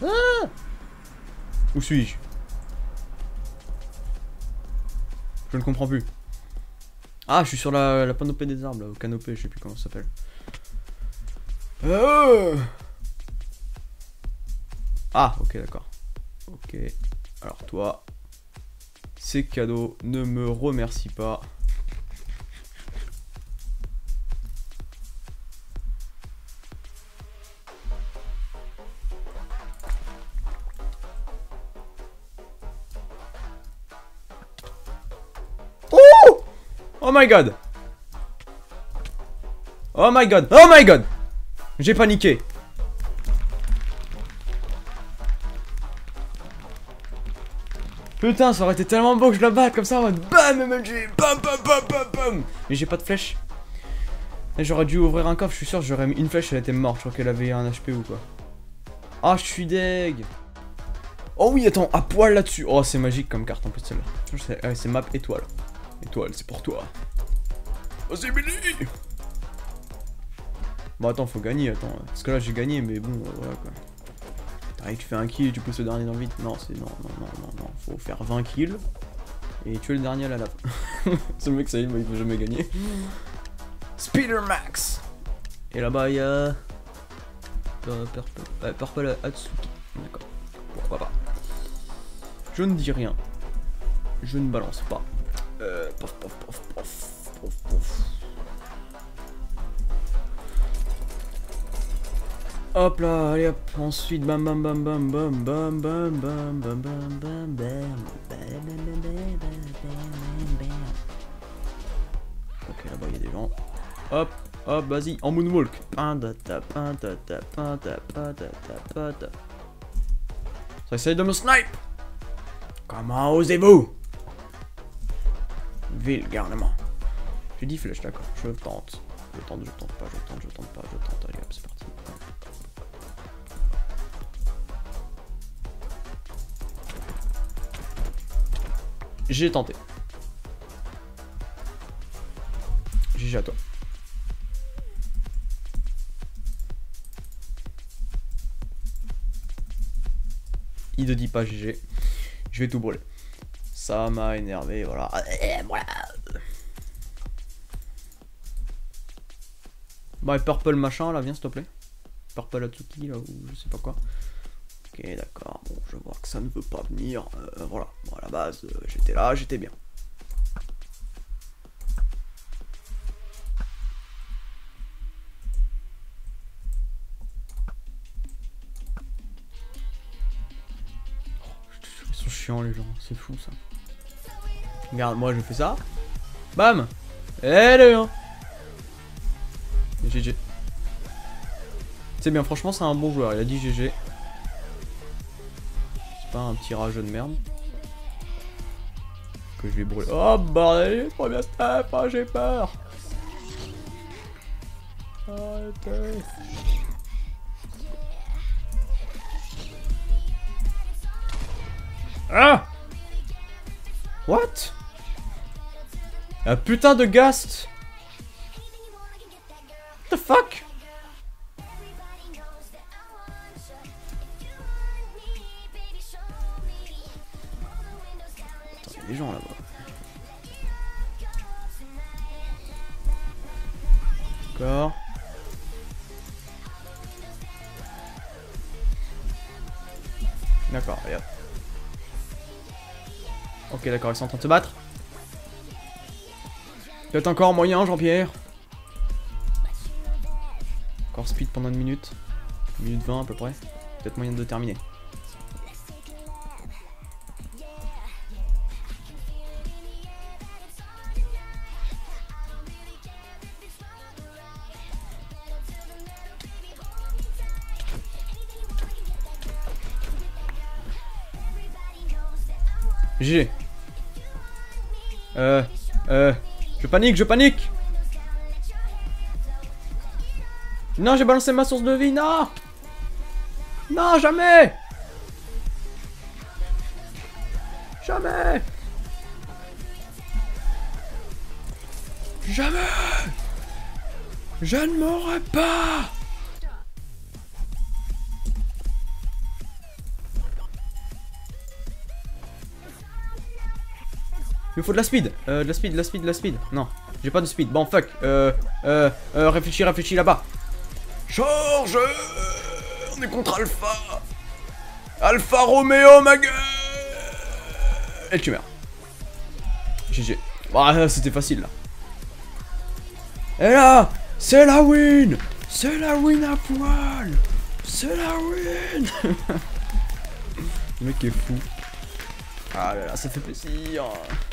Ah! Où suis-je? Je ne comprends plus. Ah, je suis sur la panopée des arbres, là, au canopée, je sais plus comment ça s'appelle. Ah, ok, d'accord. Ok. Alors toi, c'est cadeau, ne me remercie pas. Oh! Oh my god! Oh my god! Oh my god! J'ai paniqué. Putain, ça aurait été tellement beau que je la batte comme ça en mode BAM MLG! BAM BAM BAM BAM BAM! Mais j'ai pas de flèche. Et j'aurais dû ouvrir un coffre, je suis sûr, j'aurais mis une flèche, elle était morte. Je crois qu'elle avait un HP ou quoi. Ah, je suis deg! Oh oui, attends, à poil là-dessus. Oh, c'est magique comme carte en plus celle-là. C'est map étoile. Étoile, c'est pour toi. Vas-y, Billy! Bon, attends, faut gagner, attends. Parce que là, j'ai gagné, mais bon, voilà quoi. T'arrives, tu fais un kill et tu pousses le dernier dans le vide. Non, c'est. Non. Faut faire 20 kills et tuer le dernier à la lave. Ce mec, ça y est, il peut jamais gagner. Speeder Max! Et là-bas, il y a. Purple Atsuki. D'accord. Pourquoi pas. Je ne dis rien. Je ne balance pas. Pof. Hop là, allez hop, ensuite bam. Ok, là-bas il y a des gens. Hop, vas-y, en moonwalk. Ça essaye de me snipe. Comment osez-vous? Vil garnement. J'ai dit flèche, d'accord, je tente. Je tente pas. Allez hop, c'est parti. J'ai tenté. GG à toi. Il ne dit pas GG. Je vais tout brûler. Ça m'a énervé, voilà. Voilà. Bah, Purple machin, là, viens s'il te plaît. Purple Atsuki, là, ou je sais pas quoi. Ok, d'accord, bon, je vois que ça ne veut pas venir. Voilà, bon, à la base, j'étais là, j'étais bien. Ils sont chiants, les gens, c'est fou ça. Regarde, moi je fais ça. Bam! Eh les gens! GG. C'est bien, franchement, c'est un bon joueur, il a dit GG. Pas un petit rageux de merde que je vais brûler. Oh bordel, trop bien stuff, oh, j'ai peur. Arrêtez. Ah! What? Un putain de ghast. What the fuck? Des gens là-bas. D'accord. D'accord, regarde. Ok, d'accord, ils sont en train de se battre. Peut-être encore moyen, Jean-Pierre. Encore speed pendant une minute. 1 minute 20 à peu près. Peut-être moyen de terminer. GG. Je panique. Non, j'ai balancé ma source de vie, non. Non, jamais. Jamais. Je ne mourrai pas. Il me faut de la speed. De la speed, de la speed, de la speed. Non, j'ai pas de speed. Bon, fuck. Réfléchis, réfléchis là-bas. Charge. On est contre Alpha. Alpha Romeo, ma gueule. Et tu meurs. GG. Ah, c'était facile là. Et là, c'est la win. C'est la win à poil. C'est la win. Le mec est fou. Ah là là, ça fait plaisir.